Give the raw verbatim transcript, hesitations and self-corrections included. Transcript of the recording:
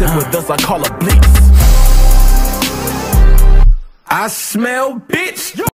messing uh. with us, I call her Blitz. I smell bitch.